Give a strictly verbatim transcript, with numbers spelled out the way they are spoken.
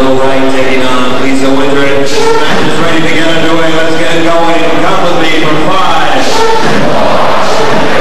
Joe Wright taking on Lisa Windred. This match is ready to get underway. Let's get it going. Come with me for five.